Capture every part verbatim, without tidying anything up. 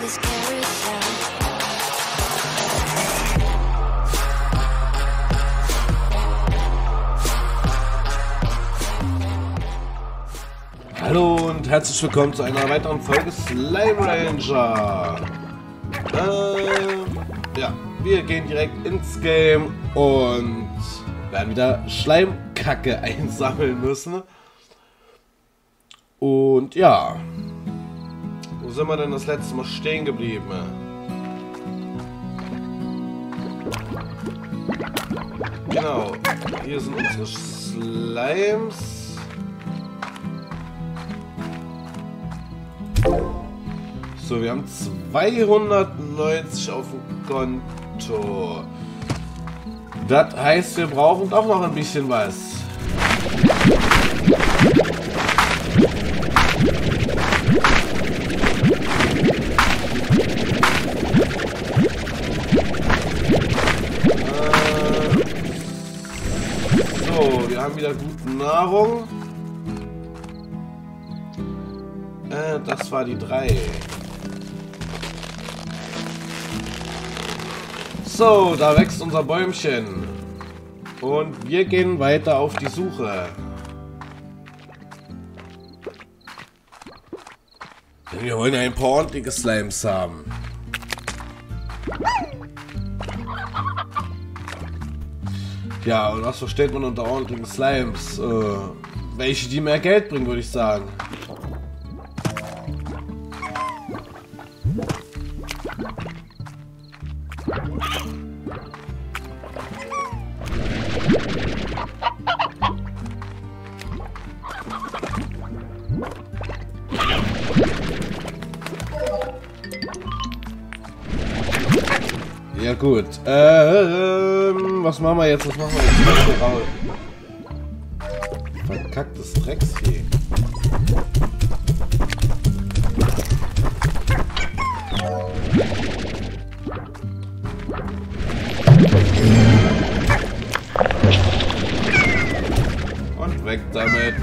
this carousel. Hallo und herzlich willkommen zu einer weiteren Folge Slime Ranger. Äh, ja, wir gehen direkt ins Game und werden wieder Schleimkacke einsammeln müssen. Und ja, wo sind wir denn das letzte Mal stehen geblieben? Genau, hier sind unsere Slimes. So, wir haben zweihundertneunzig auf dem Konto. Das heißt, wir brauchen doch noch ein bisschen was. Äh, so, wir haben wieder gute Nahrung. Äh, das war die drei. So, da wächst unser Bäumchen. Und wir gehen weiter auf die Suche. Denn wir wollen ja ein paar ordentliche Slimes haben. Ja, und was versteht man unter ordentlichen Slimes? Äh, welche, die mehr Geld bringen, würde ich sagen. Ja gut, ähm, was machen wir jetzt? Was machen wir jetzt? Raul. Verkacktes Drecksvieh. Und weg damit.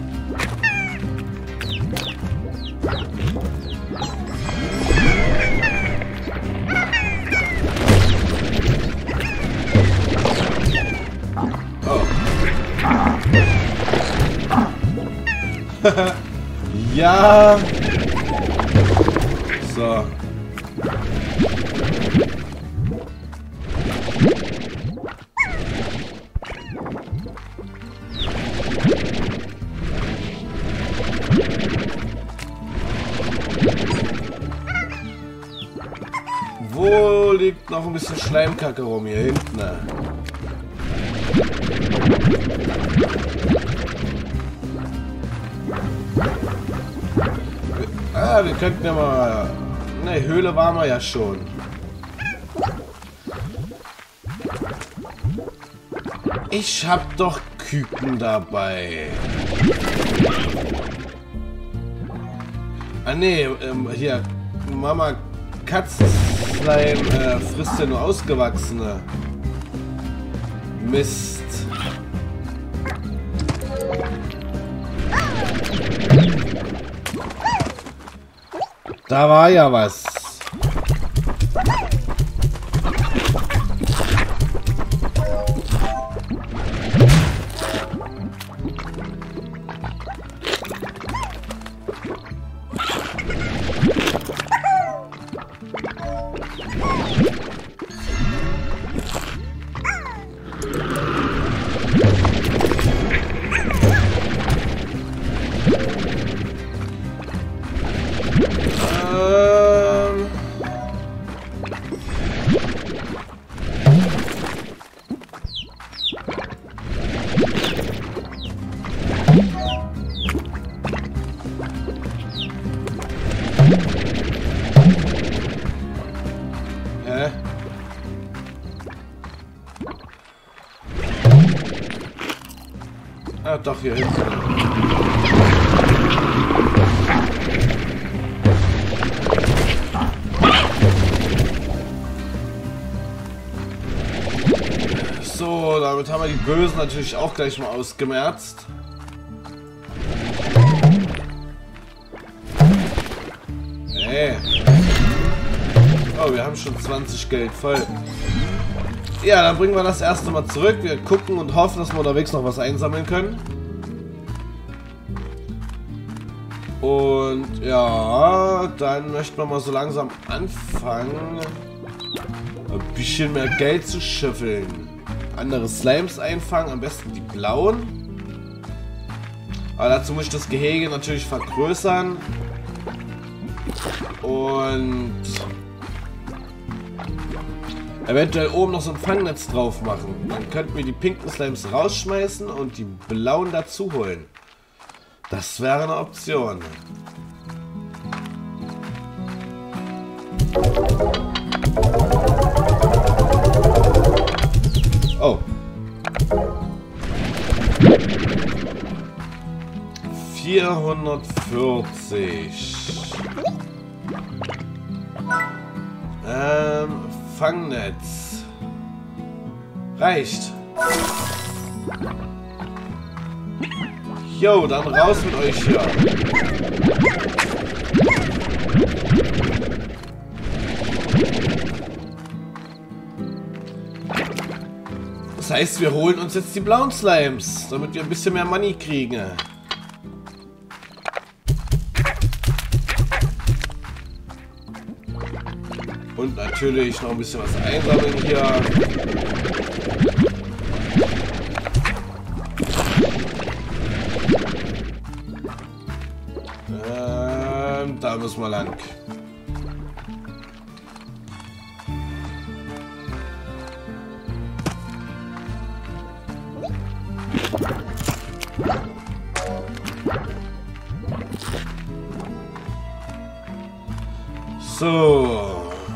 Ja. So. Wo liegt noch ein bisschen Schleimkacke rum? Hier hinten. Ah, wir könnten ja mal... Ne, Höhle waren wir ja schon. Ich hab doch Küken dabei. Ah ne, ähm, hier, Mama Katzenslime äh, frisst ja nur Ausgewachsene. Mist. Da war ja was. Hä? Ah, doch, hier hinten. So, damit haben wir die Bösen natürlich auch gleich mal ausgemerzt. Hey. So, wir haben schon zwanzig Geld voll. Ja, dann bringen wir das erste Mal zurück. Wir gucken und hoffen, dass wir unterwegs noch was einsammeln können. Und ja, dann möchten wir mal so langsam anfangen, ein bisschen mehr Geld zu scheffeln. Andere Slimes einfangen, am besten die blauen. Aber dazu muss ich das Gehege natürlich vergrößern. Und eventuell oben noch so ein Fangnetz drauf machen. Dann könnten wir die pinken Slimes rausschmeißen und die blauen dazu holen. Das wäre eine Option. Oh. vierhundertvierzig. Ähm, Fangnetz. Reicht. Jo, dann raus mit euch hier. Das heißt, wir holen uns jetzt die blauen Slimes, damit wir ein bisschen mehr Money kriegen. Und natürlich noch ein bisschen was einsammeln hier. Ähm, da müssen wir lang. So.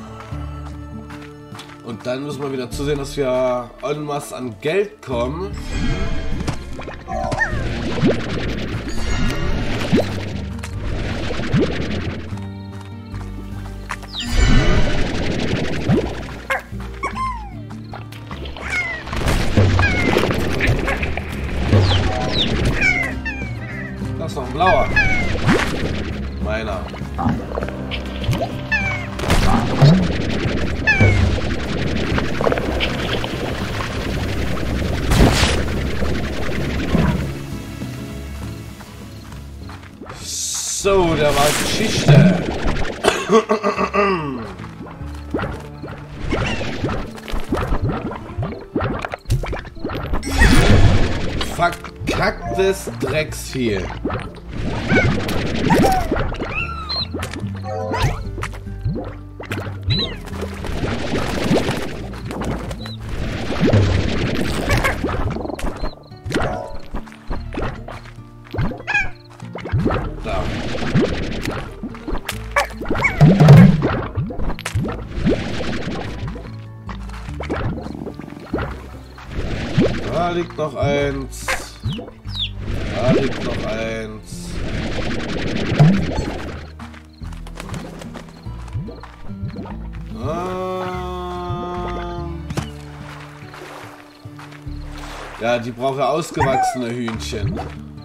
Und dann müssen wir wieder zusehen, dass wir en masse an Geld kommen. Da ist noch ein blauer. Meiner. So, der war Geschichte. Verkacktes Drecksvieh. Da. Da liegt noch eins. Da liegt noch eins. Ähm. Ja, die brauchen ausgewachsene Hühnchen.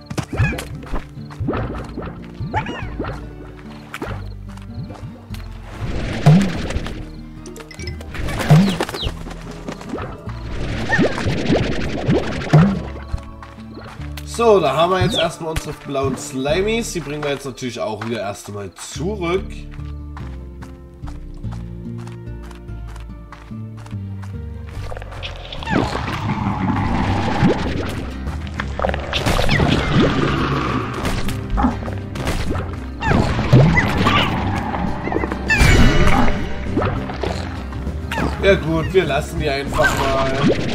So, da haben wir jetzt erstmal unsere blauen Slimies. Die bringen wir jetzt natürlich auch wieder erst einmal zurück. Ja gut, wir lassen die einfach mal.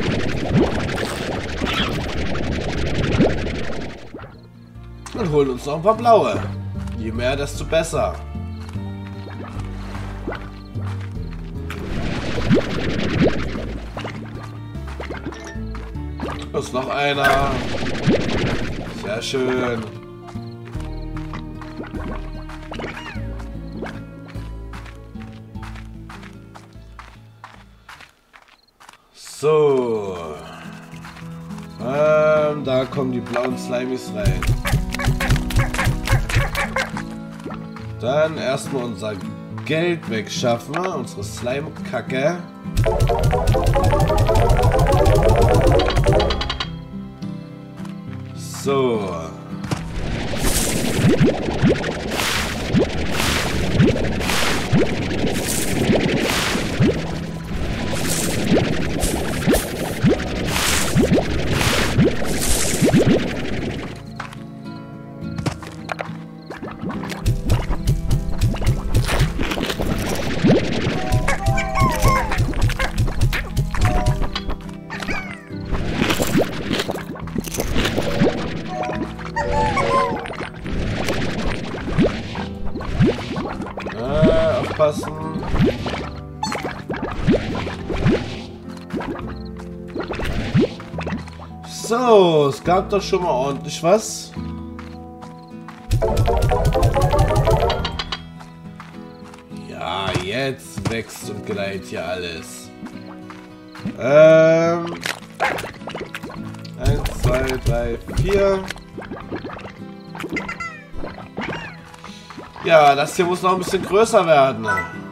Und holen uns noch ein paar blaue. Je mehr, desto besser. Da ist noch einer. Sehr schön. So. Ähm, da kommen die blauen Slimies rein. Dann erstmal unser Geld wegschaffen, unsere Slime-Kacke. So. Aufpassen. So, es gab doch schon mal ordentlich was. Ja, jetzt wächst und gedeiht hier alles. Ähm. Eins, zwei, drei, vier. Ja, das hier muss noch ein bisschen größer werden.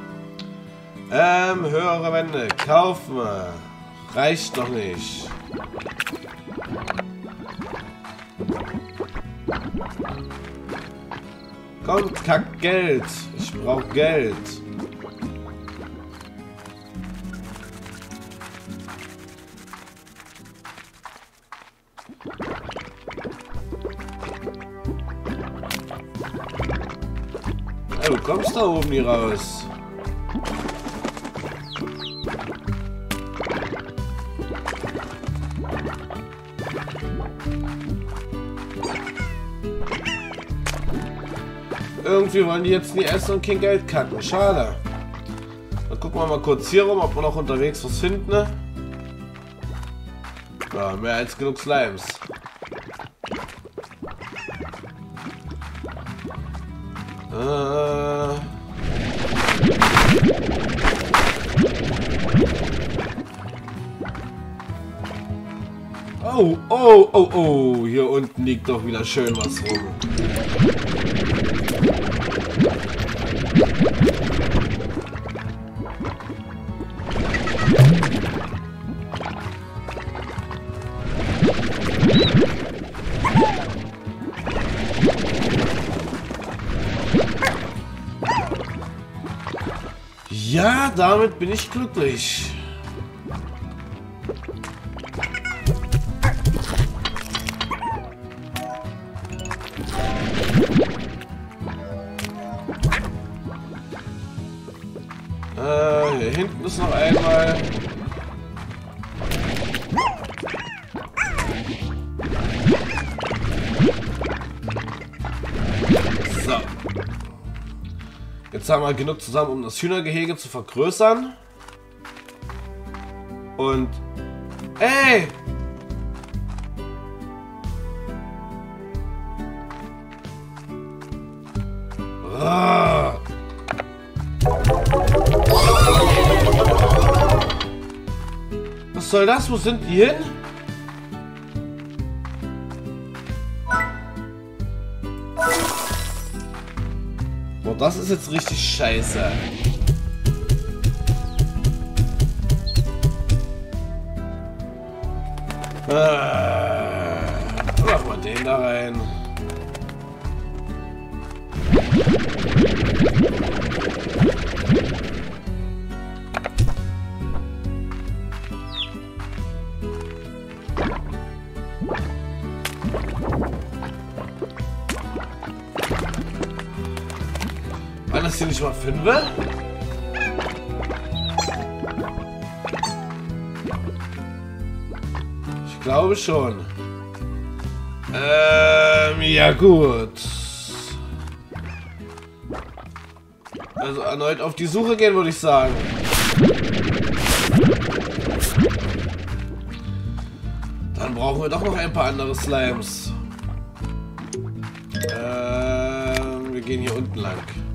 Ähm, höhere Wände. Kaufen. Reicht noch nicht. Kommt, kack Geld. Ich brauche Geld. Du kommst da oben nie raus. Irgendwie wollen die jetzt nie essen und kein Geld kacken. Schade. Dann gucken wir mal kurz hier rum, ob wir noch unterwegs was finden. Ja, mehr als genug Slimes. Äh. Oh, oh, oh, oh. Hier unten liegt doch wieder schön was rum. Ja, damit bin ich glücklich. Äh, hier hinten ist noch einmal. So. Jetzt haben wir genug zusammen, um das Hühnergehege zu vergrößern. Und... Ey! Ah. Was soll das? Wo sind die hin? Boah, das ist jetzt richtig scheiße. Äh, mach mal den da rein. War das hier nicht mal fünf? Ich glaube schon. Ähm, ja gut. Also erneut auf die Suche gehen, würde ich sagen. Dann brauchen wir doch noch ein paar andere Slimes. Ähm, wir gehen hier unten lang.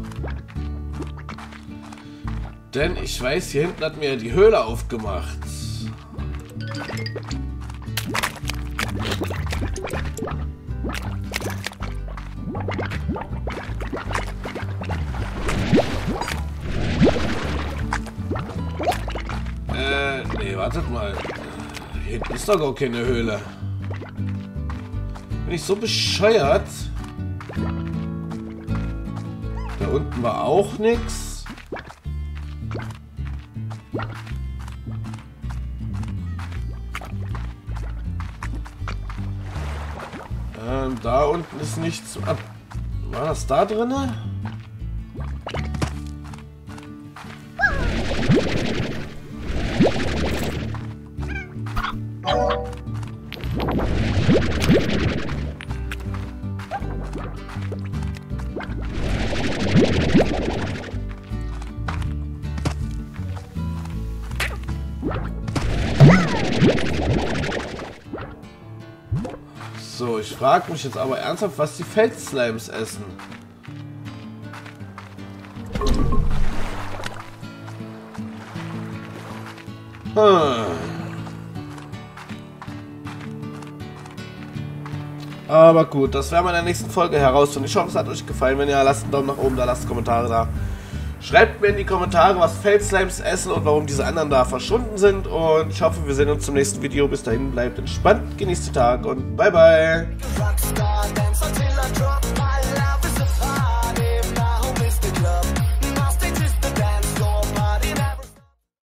Denn ich weiß, hier hinten hat mir die Höhle aufgemacht. wartet mal. Hier hinten ist doch gar keine Höhle. Bin ich so bescheuert? Da unten war auch nichts. Ähm, da unten ist nichts. Ab. War das da drinne? So, ich frage mich jetzt aber ernsthaft, was die Feldslimes essen. Hm. Aber gut, das werden wir in der nächsten Folge herausfinden. Ich hoffe, es hat euch gefallen. Wenn ja, lasst einen Daumen nach oben da, lasst Kommentare da. Schreibt mir in die Kommentare, was Feldslimes essen und warum diese anderen da verschwunden sind. Und ich hoffe, wir sehen uns zum nächsten Video. Bis dahin, bleibt entspannt, genießt den Tag und bye bye.